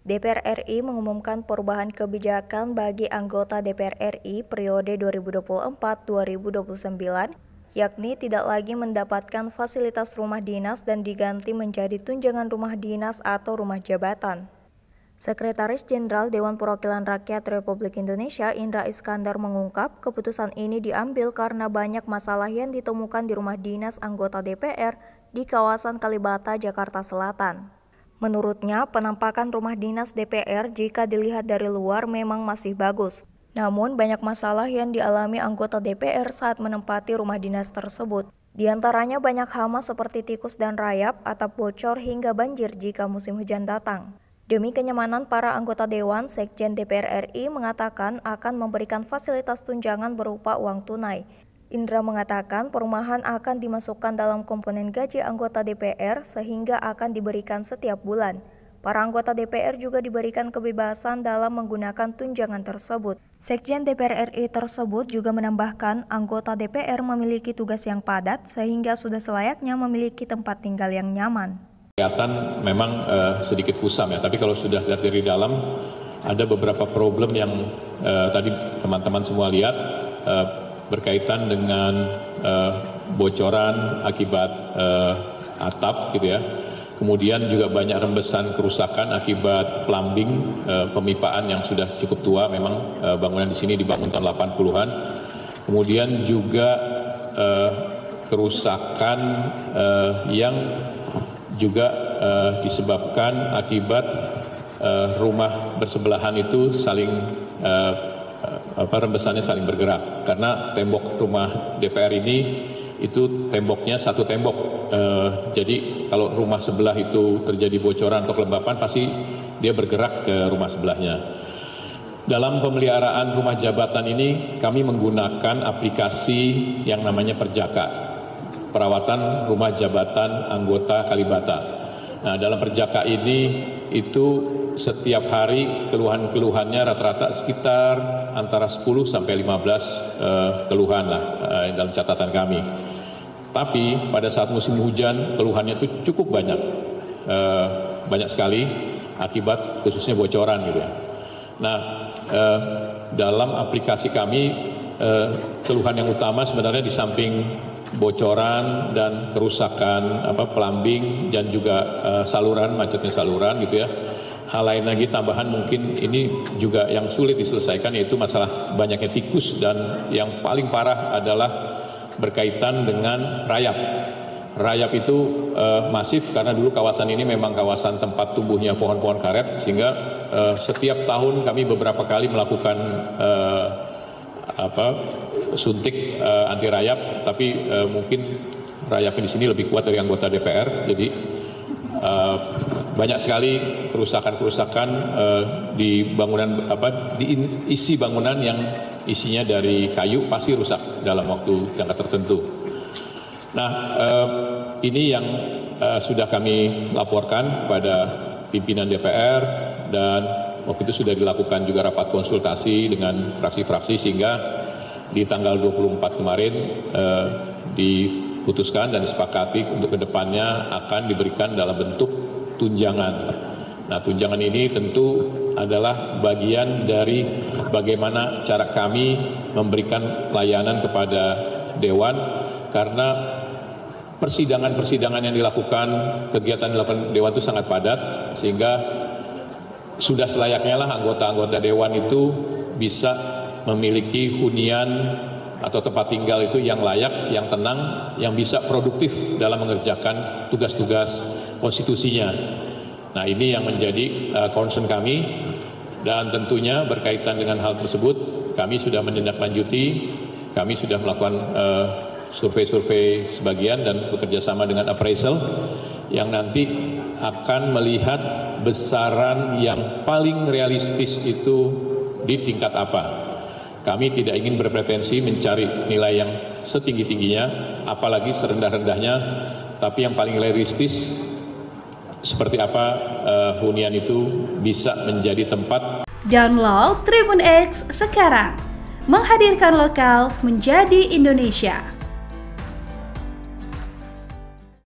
DPR RI mengumumkan perubahan kebijakan bagi anggota DPR RI periode 2024-2029, yakni tidak lagi mendapatkan fasilitas rumah dinas dan diganti menjadi tunjangan rumah dinas atau rumah jabatan. Sekretaris Jenderal Dewan Perwakilan Rakyat Republik Indonesia Indra Iskandar mengungkap keputusan ini diambil karena banyak masalah yang ditemukan di rumah dinas anggota DPR di kawasan Kalibata, Jakarta Selatan. Menurutnya, penampakan rumah dinas DPR jika dilihat dari luar memang masih bagus. Namun, banyak masalah yang dialami anggota DPR saat menempati rumah dinas tersebut. Di antaranya banyak hama seperti tikus dan rayap, atap bocor hingga banjir jika musim hujan datang. Demi kenyamanan para anggota Dewan, Sekjen DPR RI mengatakan akan memberikan fasilitas tunjangan berupa uang tunai. Indra mengatakan perumahan akan dimasukkan dalam komponen gaji anggota DPR sehingga akan diberikan setiap bulan. Para anggota DPR juga diberikan kebebasan dalam menggunakan tunjangan tersebut. Sekjen DPR RI tersebut juga menambahkan anggota DPR memiliki tugas yang padat sehingga sudah selayaknya memiliki tempat tinggal yang nyaman. Kelihatan memang sedikit kusam ya, tapi kalau sudah lihat dari dalam ada beberapa problem yang tadi teman-teman semua lihat berkaitan dengan bocoran akibat atap gitu ya. Kemudian juga banyak rembesan kerusakan akibat plumbing, pemipaan yang sudah cukup tua, memang bangunan di sini dibangun tahun 80-an. Kemudian juga kerusakan yang juga disebabkan akibat rumah bersebelahan itu saling rembesannya saling bergerak, karena tembok rumah DPR ini itu temboknya satu tembok, jadi kalau rumah sebelah itu terjadi bocoran atau kelembapan pasti dia bergerak ke rumah sebelahnya. Dalam pemeliharaan rumah jabatan ini kami menggunakan aplikasi yang namanya Perjaka, perawatan rumah jabatan anggota Kalibata. Nah, dalam Perjaka ini itu setiap hari keluhan-keluhannya rata-rata sekitar antara 10 sampai 15 keluhan lah dalam catatan kami. Tapi pada saat musim hujan keluhannya itu cukup banyak, banyak sekali akibat khususnya bocoran gitu ya. Nah, dalam aplikasi kami keluhan yang utama sebenarnya di samping bocoran dan kerusakan plumbing dan juga saluran, macetnya saluran gitu ya. Hal lain lagi tambahan mungkin ini juga yang sulit diselesaikan, yaitu masalah banyaknya tikus, dan yang paling parah adalah berkaitan dengan rayap. Rayap itu masif karena dulu kawasan ini memang kawasan tempat tumbuhnya pohon-pohon karet, sehingga setiap tahun kami beberapa kali melakukan suntik anti rayap, tapi mungkin rayapnya di sini lebih kuat dari anggota DPR, jadi banyak sekali kerusakan-kerusakan di bangunan di isi bangunan yang isinya dari kayu pasti rusak dalam waktu jangka tertentu. Nah, ini yang sudah kami laporkan pada pimpinan DPR, dan waktu itu sudah dilakukan juga rapat konsultasi dengan fraksi-fraksi, sehingga di tanggal 24 kemarin diputuskan dan disepakati untuk kedepannya akan diberikan dalam bentuk tunjangan. Nah, tunjangan ini tentu adalah bagian dari bagaimana cara kami memberikan layanan kepada Dewan, karena persidangan-persidangan yang dilakukan, kegiatan yang dilakukan Dewan itu sangat padat, sehingga sudah selayaknya lah anggota-anggota Dewan itu bisa memiliki hunian atau tempat tinggal itu yang layak, yang tenang, yang bisa produktif dalam mengerjakan tugas-tugas konstitusinya. Nah, ini yang menjadi concern kami, dan tentunya berkaitan dengan hal tersebut kami sudah menindaklanjuti, kami sudah melakukan survei-survei sebagian dan bekerjasama dengan appraisal yang nanti akan melihat besaran yang paling realistis itu di tingkat apa. Kami tidak ingin berpretensi mencari nilai yang setinggi-tingginya, apalagi serendah-rendahnya, tapi yang paling realistis seperti apa hunian itu bisa menjadi tempat. Download Tribun X sekarang, menghadirkan lokal menjadi Indonesia.